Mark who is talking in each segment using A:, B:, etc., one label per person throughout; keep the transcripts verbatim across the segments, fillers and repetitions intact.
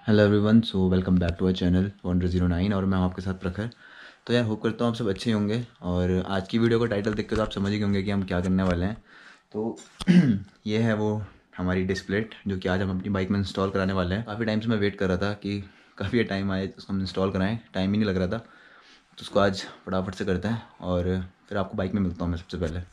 A: Hello everyone, so welcome back to our channel wonder zero nine और मैं हूं आपके साथ प्रखर। तो यार होप करता हूँ आप सब अच्छे होंगे। और आज की वीडियो का टाइटल देख के तो आप समझ ही होंगे कि हम क्या करने वाले हैं। तो ये है वो हमारी डिस्प्लेट जो कि आज हम अपनी बाइक में इंस्टॉल कराने वाले हैं। काफ़ी टाइम से मैं वेट कर रहा था कि काफ़ी टाइम आए तो उसको हम इंस्टॉल कराएँ, टाइम ही नहीं लग रहा था। तो उसको आज फटाफट से करते हैं और फिर आपको बाइक में मिलता हूँ मैं सबसे पहले।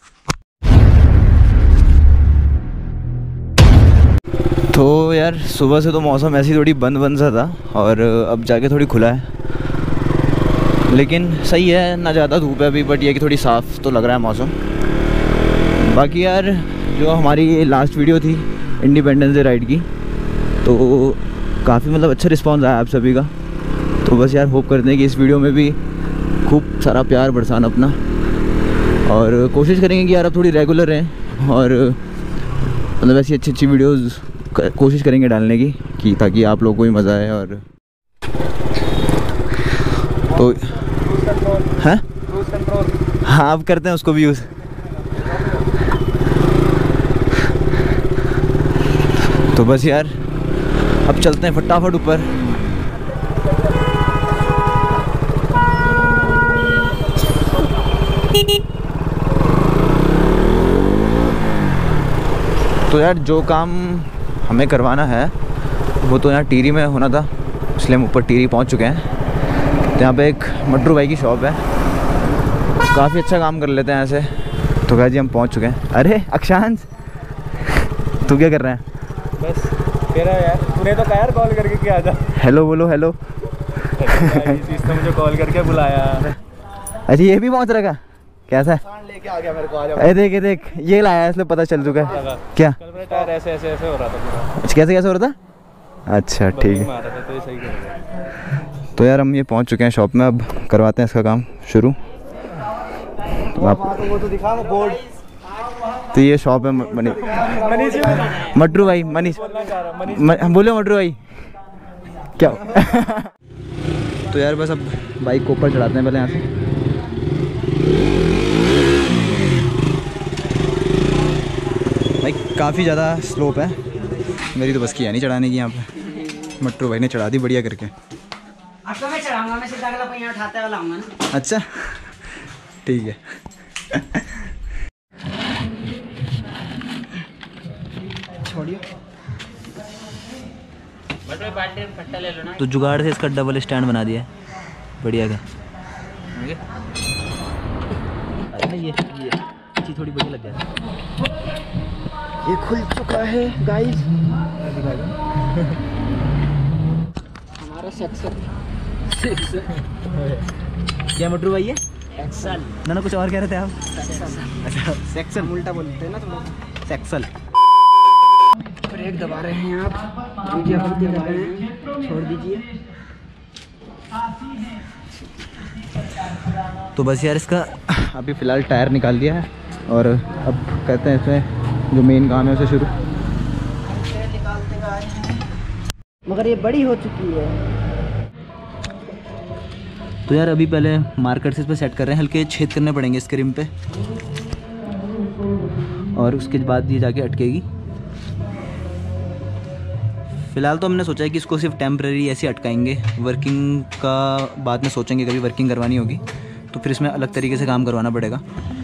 A: तो यार सुबह से तो मौसम ऐसी थोड़ी बंद बंद सा था और अब जाके थोड़ी खुला है, लेकिन सही है, ना ज़्यादा धूप है अभी, बट ये कि थोड़ी साफ़ तो लग रहा है मौसम। बाकी यार जो हमारी लास्ट वीडियो थी इंडिपेंडेंस डे राइड की, तो काफ़ी मतलब अच्छा रिस्पांस आया आप सभी का। तो बस यार होप करते हैं कि इस वीडियो में भी खूब सारा प्यार बरसाना अपना, और कोशिश करेंगे कि यार अब थोड़ी रेगुलर रहें और मतलब ऐसी अच्छी अच्छी वीडियोज़ कोशिश करेंगे डालने की, कि ताकि आप लोगों को भी मज़ा आए। और तो हैं हाँ, अब करते हैं उसको भी यूज़। तो बस यार अब चलते हैं फटाफट ऊपर। तो यार जो काम हमें करवाना है वो तो यहाँ टीरी में होना था, इसलिए हम ऊपर टीरी पहुँच चुके हैं। तो यहाँ पे एक मट्रू भाई की शॉप है, काफ़ी अच्छा काम कर लेते हैं ऐसे। तो क्या जी हम पहुँच चुके हैं। अरे अक्षांश, तू क्या कर रहा है?
B: बस तेरा यार, तूने तो कहा यार कॉल करके क्या आ जा।
A: हेलो बोलो हेलो।
B: इस चीज़ तो मुझे कॉल करके बुलाया।
A: अच्छा ये भी पहुँच रहा, कैसा है?
B: लेके आ गया मेरे को, आ जा।
A: अरे देख देख ये लाया है, इसलिए पता चल चुका है। क्या
B: कल मेरा टायर ऐसे ऐसे ऐसे हो रहा था पूरा।
A: अच्छा कैसे कैसे हो रहा था? अच्छा ठीक है।
B: मार रहा था तो ये सही कर गया।
A: तो यार हम ये पहुंच चुके हैं शॉप में, अब करवाते हैं इसका काम शुरू। तो आप
B: तो वो तो दिखा वो बोर्ड।
A: तो ये शॉप है मनीष
B: मनीष
A: मट्रू भाई मनीष हम बोले मट्रू भाई क्या? तो यार बस अब बाइक को ऊपर चढ़ाते हैं पहले यहाँ से। भाई काफ़ी ज़्यादा स्लोप है, मेरी तो बस की है नहीं चढ़ाने की। यहाँ पे मट्रू भाई ने चढ़ा दी बढ़िया करके।
C: अब तो मैं चढ़ाऊंगा, मैं सीधा अगला पहिया उठाते हुए लाऊंगा ना।
A: अच्छा ठीक है। छोड़िए।
C: पट्टा ले लो ना।
A: तो जुगाड़ से इसका डबल स्टैंड बना दिया है, बढ़िया का। अरे ये ये चीज़ थोड़ी बढ़िया लग गया। ये खुल चुका है गाइस।
C: हमारा सेक्शन
A: क्या मट्रू भाई है?
C: एक्सल
A: ना ना कुछ और कह रहे थे आप? अच्छा सेक्शन,
C: उल्टा बोलते हैं ना थोड़ा।
A: सेक्सल।
C: ब्रेक दबा रहे हैं आप, मीडिया गलती कर रहे हैं, छोड़ दीजिए।
A: तो बस यार इसका अभी फ़िलहाल टायर निकाल दिया है और अब करते हैं इसमें जो मेन काम है उसे शुरू।
C: मगर ये बड़ी हो चुकी है।
A: तो यार अभी पहले मार्कर से इस पर सेट कर रहे हैं, हल्के छेद करने पड़ेंगे इसके रिम पे, और उसके बाद ये जाके अटकेगी। फ़िलहाल तो हमने सोचा है कि इसको सिर्फ टेम्परेरी ऐसे अटकाएंगे, वर्किंग का बाद में सोचेंगे, कभी वर्किंग करवानी होगी तो फिर इसमें अलग तरीके से काम करवाना पड़ेगा।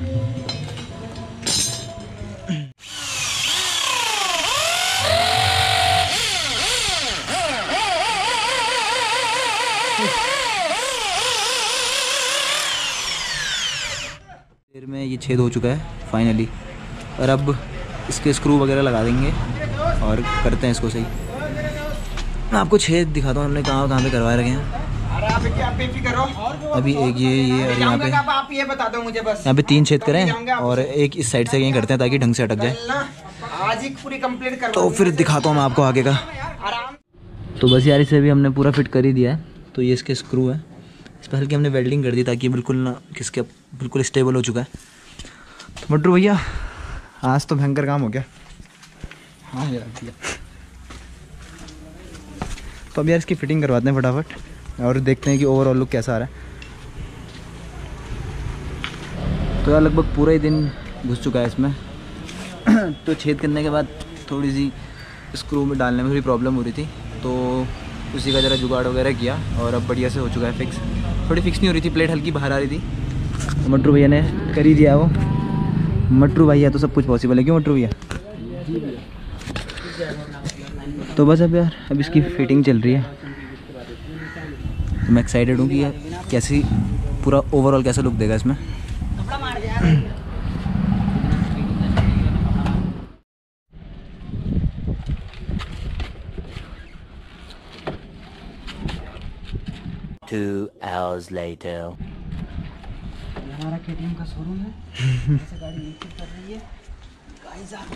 A: देर में ये छेद हो चुका है फाइनली, और अब इसके स्क्रू वगैरह लगा देंगे और करते हैं इसको सही। मैं आपको छेद दिखाता हूँ हमने कहाँ कहाँ पे करवाए रखे हैं।
B: अरे आप क्या बेफिक्र रहो।
A: अभी एक ये ये और यहाँ पे
B: आप ये बता दो मुझे बस।
A: यहाँ पे तीन छेद करें और एक इस साइड से यहीं करते हैं ताकि ढंग से अटक जाए।
B: आज ही पूरी कंप्लीट कर।
A: तो फिर दिखाता हूँ मैं आपको आगे का। तो बस यार इसे भी हमने पूरा फिट कर ही दिया है। तो ये इसके स्क्रू है, इस पर हल्की हमने वेल्डिंग कर दी ताकि बिल्कुल ना किसके बिल्कुल स्टेबल हो चुका है। तो मट्रू भैया आज तो भयंकर काम हो गया। हाँ यार भैया, तो अब यार इसकी फिटिंग करवाते हैं फटाफट और देखते हैं कि ओवरऑल लुक कैसा आ रहा है। तो यार लगभग पूरा ही दिन घुस चुका है इसमें। तो छेद करने के बाद थोड़ी सी स्क्रू में डालने में थोड़ी प्रॉब्लम हो रही थी, तो उसी का ज़रा जुगाड़ वगैरह किया और अब बढ़िया से हो चुका है फिक्स। थोड़ी फिक्स नहीं हो रही थी, प्लेट हल्की बाहर आ रही थी। मटरू भैया ने कर ही दिया वो। मटरू भैया तो सब कुछ पॉसिबल है, क्यों मटरू भैया? तो बस अब यार अब इसकी फिटिंग चल रही है। तो मैं एक्साइटेड हूँ कि यार कैसी पूरा ओवरऑल कैसा लुक देगा इसमें।
D: Two hours later.
C: हमारा केटीएम का शोरूम है। ऐसे गाड़ी नीचे कर रही है गाइस। आप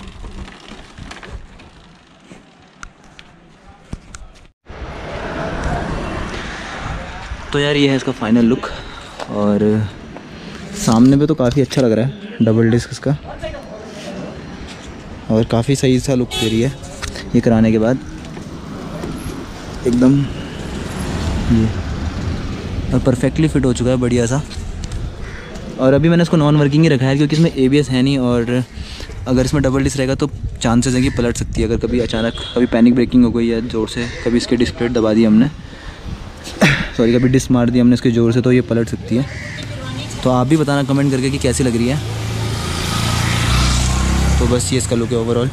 A: तो यार ये है इसका फाइनल लुक और सामने पे तो काफ़ी अच्छा लग रहा है डबल डिस्क इसका, और काफ़ी सही सा लुक दे रही है ये कराने के बाद एकदम ये, और परफेक्टली फिट हो चुका है बढ़िया सा। और अभी मैंने इसको नॉन वर्किंग ही रखा है क्योंकि इसमें एबीएस है नहीं, और अगर इसमें डबल डिस्क रहेगा तो चांसेस हैं कि पलट सकती है। अगर कभी अचानक कभी पैनिक ब्रेकिंग हो गई है ज़ोर से, कभी इसके डिस्क प्लेट दबा दी हमने, सॉरी कभी डिस्क मार दी हमने इसके ज़ोर से, तो ये पलट सकती है। तो आप भी बताना कमेंट करके कि कैसी लग रही है। तो बस ये इसका लुक है ओवरऑल।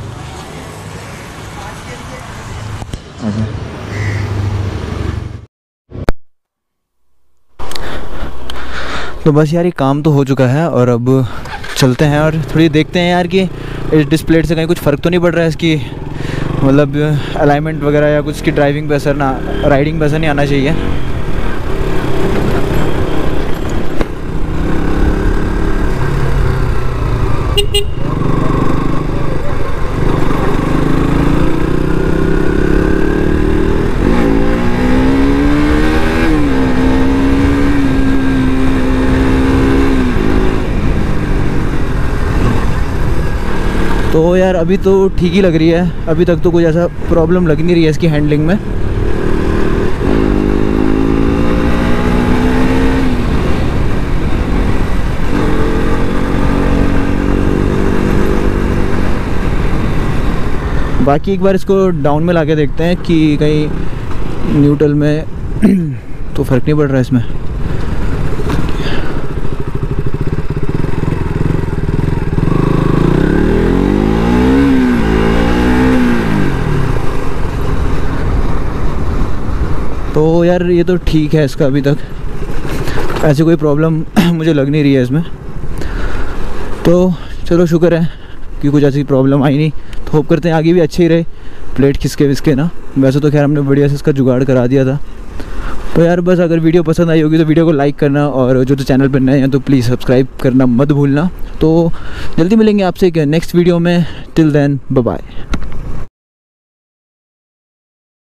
A: तो बस यार ये काम तो हो चुका है और अब चलते हैं और थोड़ी देखते हैं यार कि इस डिस्प्ले से कहीं कुछ फ़र्क तो नहीं पड़ रहा है इसकी, मतलब अलाइनमेंट वगैरह या कुछ इसकी ड्राइविंग पे असर ना, राइडिंग पे असर नहीं आना चाहिए। तो यार अभी तो ठीक ही लग रही है, अभी तक तो कुछ ऐसा प्रॉब्लम लग नहीं रही है इसकी हैंडलिंग में। बाकी एक बार इसको डाउन में लाके देखते हैं कि कहीं न्यूट्रल में तो फ़र्क नहीं पड़ रहा है इसमें। तो यार ये तो ठीक है इसका, अभी तक ऐसी कोई प्रॉब्लम मुझे लग नहीं रही है इसमें। तो चलो शुक्र है कि कुछ ऐसी प्रॉब्लम आई नहीं। तो होप करते हैं आगे भी अच्छे ही रहे, प्लेट खिसके विसके ना। वैसे तो खैर हमने बढ़िया से इसका जुगाड़ करा दिया था। तो यार बस अगर वीडियो पसंद आई होगी तो वीडियो को लाइक करना, और जो तो चैनल पर नए हैं तो प्लीज़ सब्सक्राइब करना मत भूलना। तो जल्दी मिलेंगे आपसे एक नेक्स्ट वीडियो में। Till then bye bye.